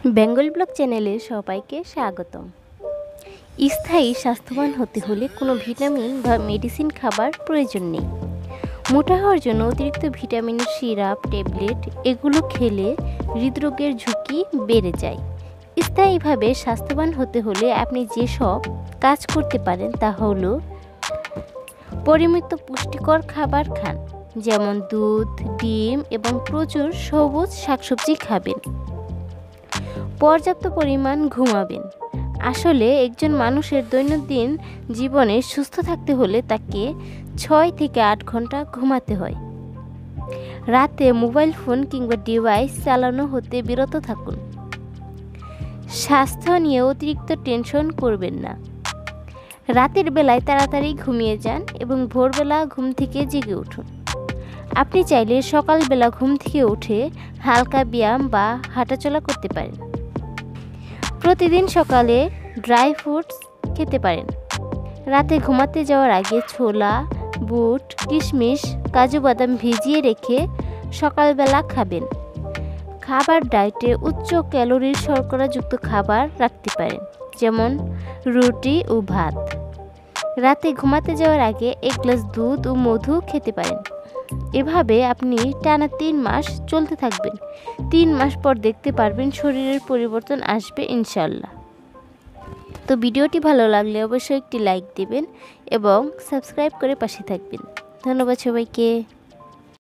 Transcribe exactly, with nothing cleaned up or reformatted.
Bengal blog চ্যানেলে সবাইকে স্বাগতম। স্থায়ী স্বাস্থ্যবান হতে হলে কোনো ভিটামিন বা মেডিসিন খাবার প্রয়োজন নেই। মোটা হওয়ার জন্য অতিরিক্ত ভিটামিনের সিরাপ, ট্যাবলেট এগুলো খেলে হৃদরোগের ঝুঁকি বেড়ে যায়। স্থায়ীভাবে স্বাস্থ্যবান হতে হলে আপনি যেসব কাজ করতে পারেন তা হলো পরিমিত পুষ্টিকর খাবার খান, যেমন দুধ, ডিম এবং প্রচুর সবুজ শাকসবজি খাবেন। পর্যাপ্ত পরিমাণ ঘুমাবেন। আসলে একজন মানুষের দৈনন্দিন জীবনে সুস্থ থাকতে হলে তাকে ছয় থেকে আট ঘন্টা ঘুমাতে হয়। রাতে মোবাইল ফোন কিংবা ডিভাইস চালানো হতে বিরত থাকুন। স্বাস্থ্য নিয়ে অতিরিক্ত টেনশন করবেন না। রাতের বেলায় তাড়াতাড়ি ঘুমিয়ে যান এবং ভোরবেলা ঘুম থেকে জেগে উঠুন। আপনি চাইলে সকালবেলা ঘুম থেকে উঠে হালকা ব্যায়াম বা হাঁটাচলা করতে পারেন। প্রতিদিন সকালে ড্রাই ফ্রুটস খেতে পারেন। রাতে ঘুমাতে যাওয়ার আগে ছোলা, বুট, কিশমিশ, কাজু বাদাম ভিজিয়ে রেখে সকালবেলা খাবেন। খাবার ডায়েটে উচ্চ ক্যালোরির শর্করাযুক্ত খাবার রাখতে পারেন, যেমন রুটি ও ভাত। রাতে ঘুমাতে যাওয়ার আগে এক গ্লাস দুধ ও মধু খেতে পারেন। এভাবে আপনি টানা তিন মাস চলতে থাকবেন। তিন মাস পর দেখতে পারবেন শরীরের পরিবর্তন আসবে ইনশাল্লাহ। তো ভিডিওটি ভালো লাগলে অবশ্যই একটি লাইক দিবেন এবং সাবস্ক্রাইব করে পাশে থাকবেন। ধন্যবাদ সবাইকে।